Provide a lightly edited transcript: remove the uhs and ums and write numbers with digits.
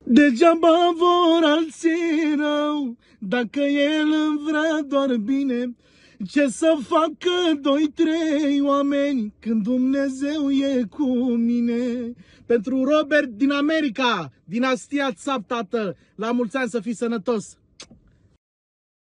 Degeaba vor alții rău, dacă el îmi vrea doar bine. Ce să facă doi, trei oameni când Dumnezeu e cu mine? Pentru Robert din America, dinastia Țap, tată, la mulți ani, să fii sănătos!